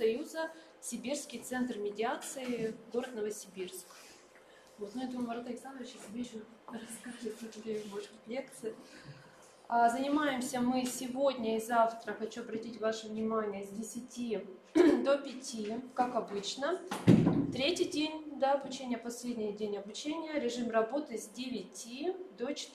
Союза Сибирский центр медиации, город Новосибирск. Вот, ну, я думаю, Марат Александрович себе еще расскажет, может быть, лекции. Занимаемся мы сегодня и завтра, хочу обратить ваше внимание, с 10 до 5, как обычно. Третий день, да, обучения, последний день обучения, режим работы с 9 до 14.